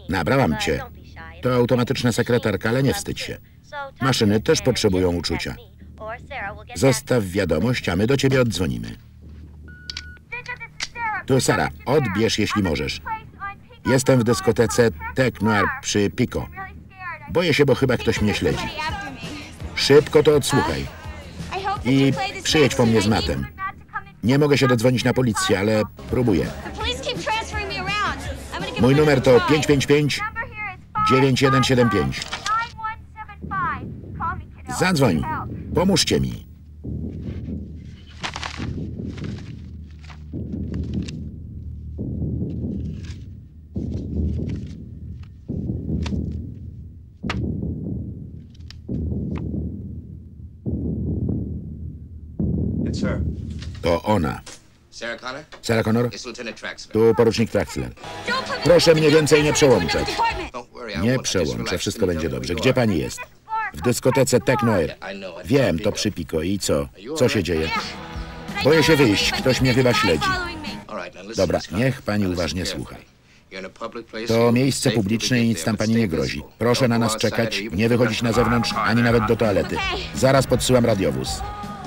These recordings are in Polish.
Nabrałam cię. To automatyczna sekretarka, ale nie wstydź się. Maszyny też potrzebują uczucia. Zostaw wiadomość, a my do ciebie oddzwonimy. Tu Sara, odbierz jeśli możesz. Jestem w dyskotece Tech Noir przy Pico. Boję się, bo chyba ktoś mnie śledzi. Szybko to odsłuchaj. I przyjedź po mnie z Mattem. Nie mogę się dodzwonić na policję, ale próbuję. Mój numer to 555-9175. Zadzwoń. Pomóżcie mi. To ona. Sarah Connor? Tu porucznik Traxler. Proszę mnie więcej nie przełączać. Nie przełączę, wszystko będzie dobrze. Gdzie pani jest? W dyskotece Tech Noir. Wiem, to przy Pico. I co? Co się dzieje? Boję się wyjść, ktoś mnie chyba śledzi. Dobra, niech pani uważnie słucha. To miejsce publiczne i nic tam pani nie grozi. Proszę na nas czekać, nie wychodzić na zewnątrz, ani nawet do toalety. Zaraz podsyłam radiowóz.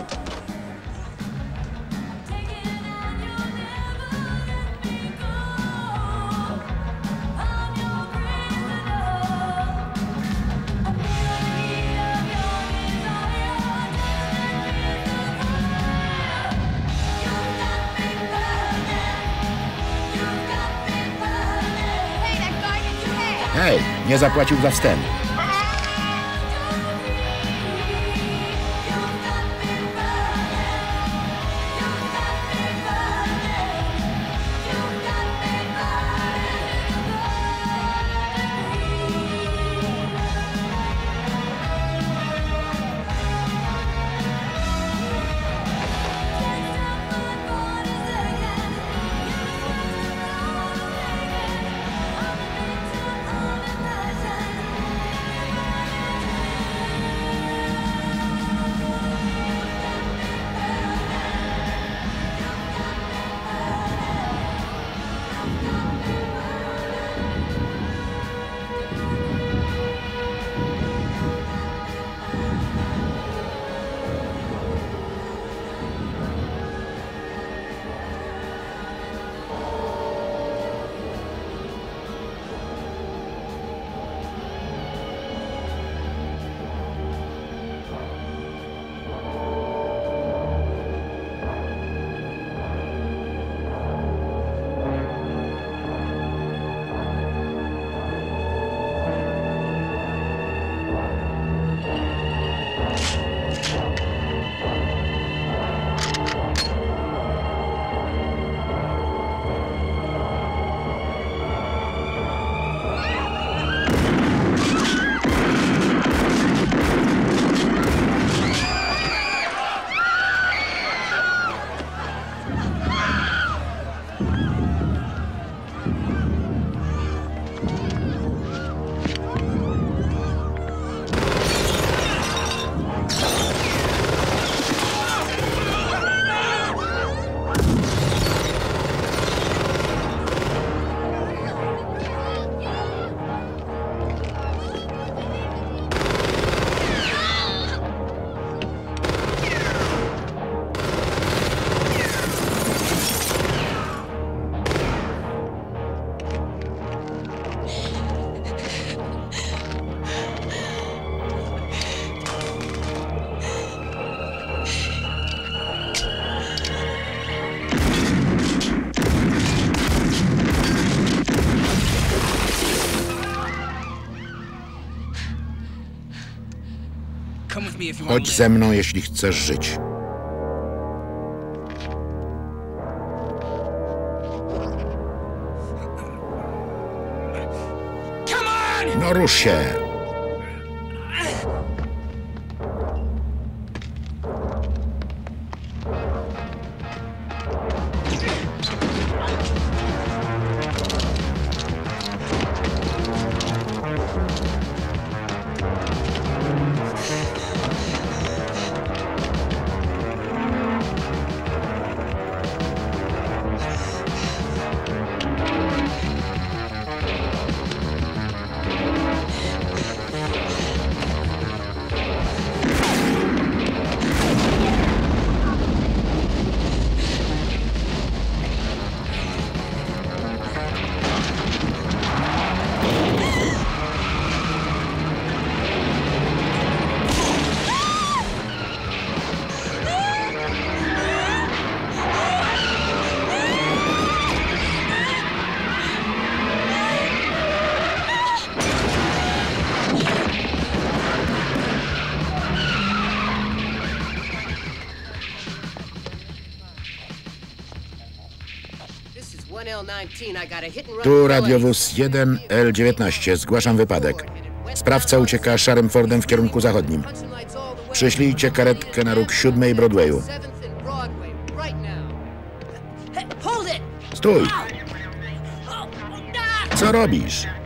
Hej, nie zapłacił za wstęp. Chodź ze mną, jeśli chcesz żyć. No rusz się! Tu radiowóz 1L19. Zgłaszam wypadek. Sprawca ucieka szarym Fordem w kierunku zachodnim. Przyślijcie karetkę na róg 7 Broadwayu. Stój! Co robisz?